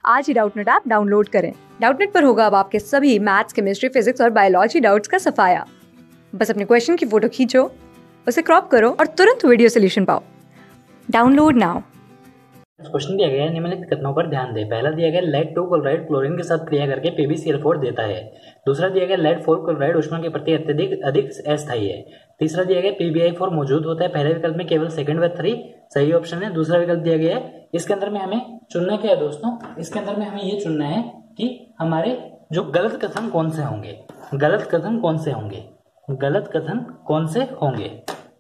आज ही Doubtnut app download करें। डाउटनेट पर होगा अब आपके सभी मैथ्स, केमिस्ट्री, फिजिक्स और बायोलॉजी डाउट्स का सफाया। बस अपने क्वेश्चन की फोटो खींचो, उसे क्रॉप करो और तुरंत वीडियो सोल्यूशन पाओ। Download now. क्वेश्चन दिया गया है, निम्नलिखित कथनों पर ध्यान दें। पहला दिया गया लेड 2 क्लोराइड क्लोरीन के साथ क्रिया करके PbCl4 देता है। दूसरा दिया गया लेड 4 क्लोराइड ऊष्मा के प्रति अत्यधिक अधिक अस्थायी है। तीसरा दिया गया PbI4 मौजूद होता है। पहले विकल्प में केवल सेकंड व 3 सही ऑप्शन है। दूसरा विकल्प दिया गया है, इसके अंदर में हमें चुनना क्या है दोस्तों, इसके अंदर में हमें ये चुनना है कि हमारे जो गलत कथन कौन से होंगे, गलत कथन कौन से होंगे, गलत कथन कौन से होंगे,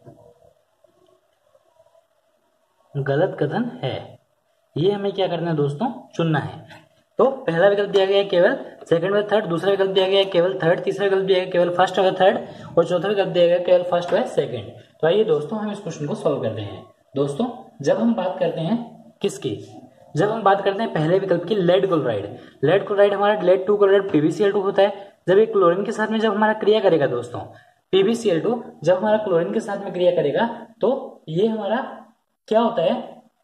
गलत कथन है ये हमें क्या करना है दोस्तों, चुनना है। तो पहला विकल्प दिया गया है केवल सेकंड व थर्ड, दूसरा विकल्प दिया गया है केवल थर्ड, तीसरा विकल्प दिया गया केवल फर्स्ट व थर्ड और चौथा विकल्प दिया गया केवल फर्स्ट व सेकंड। तो आइए दोस्तों हम इस क्वेश्चन को सॉल्व करते हैं। दोस्तों जब हम बात करते हैं किसकी, जब हम बात करते हैं पहले विकल्प की लेड क्लोराइड, लेड क्लोराइड हमारा लेड 2 क्लोराइड PbCl2 होता है। जब ये क्लोरीन के साथ में जब हमारा क्रिया करेगा दोस्तों, PbCl2 जब हमारा क्लोरीन के साथ में क्रिया करेगा तो ये हमारा क्या होता है,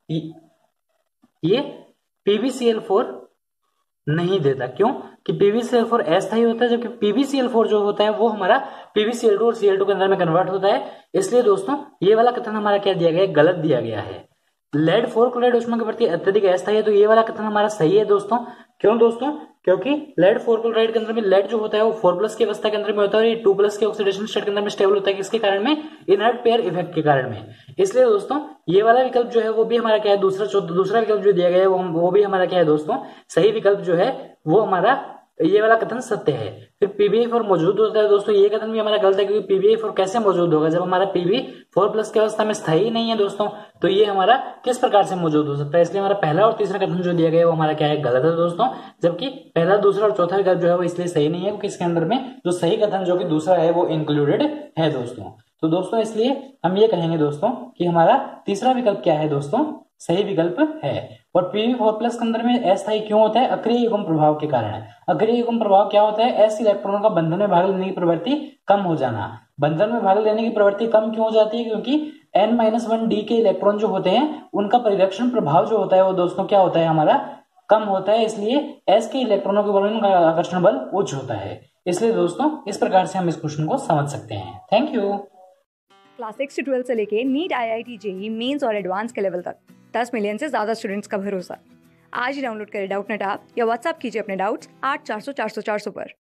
ये PbCl4 नहीं देता। क्यों कि PbCl4 अस्थायी होता है, जबकि PbCl4 जो होता है वो हमारा PbCl2 और Cl2 के अंदर में कन्वर्ट होता है। इसलिए दोस्तों ये वाला कथन हमारा क्या दिया गया है, गलत दिया गया है। लेड 4 क्लोराइड ऊष्मा के प्रति अत्यधिक अस्थायी है, तो ये वाला कथन हमारा सही है दोस्तों। क्यों दोस्तों, क्योंकि लेड 4 क्लोराइड के अंदर में लेड जो होता है वो 4+ की अवस्था के अंदर में होता है और ये 2+ के ऑक्सीडेशन स्टेट के अंदर में स्टेबल होता है। किसके कारण में, इनर्ट पेयर इफेक्ट के कारण में। इसलिए दोस्तों ये वाला विकल्प जो है वो भी हमारा क्या है, दूसरा विकल्प जो दिया गया है वो भी हमारा क्या है दोस्तों, सही विकल्प जो है वो हमारा ये वाला कथन सत्य है। फिर PbI4 मौजूद होता है दोस्तों, ये कथन भी हमारा गलत है, क्योंकि PbI4 कैसे मौजूद होगा जब हमारा Pb4+ की अवस्था में स्थायी नहीं है दोस्तों। तो ये हमारा किस प्रकार से मौजूद हो सकता है, इसलिए हमारा पहला और तीसरा कथन जो दिया गया है वो हमारा क्या है, गलत है दोस्तों। जबकि पहला, दूसरा और चौथा विकल्प जो है वो इसलिए सही नहीं है क्योंकि इसके अंदर में जो सही कथन जो कि दूसरा है वो इंक्लूडेड है दोस्तों। तो दोस्तों इसलिए हम ये कहेंगे दोस्तों कि हमारा तीसरा विकल्प क्या है दोस्तों, सही विकल्प है। और Pb4+ के अंदर में अस्थायी क्यों होता है, अक्रिय युग्म प्रभाव के कारण। अक्रिय युग्म प्रभाव क्या होता है, s इलेक्ट्रॉनों का बंधन में भाग लेने की प्रवृत्ति कम हो जाना। बंधन में भाग लेने की प्रवृत्ति कम क्यों हो जाती है, क्योंकि n-1d के इलेक्ट्रॉन जो होते हैं उनका परिरक्षण प्रभाव जो होता है वो दोस्तों क्या होता है, हमारा कम होता है। इसलिए s के इलेक्ट्रॉनों के बल में आकर्षण बल उच्च होता है। इसलिए दोस्तों इस प्रकार से हम इस क्वेश्चन को समझ सकते हैं। Thank you. क्लास 6 से 12 से लेके नीट, IIT, JEE मेंस और एडवांस के लेवल तक 10 मिलियन से ज्यादा स्टूडेंट्स का भरोसा। आज ही डाउनलोड करें डाउटनेट ऐप या व्हाट्सएप कीजिए अपने डाउट्स 8400 400 400 पर।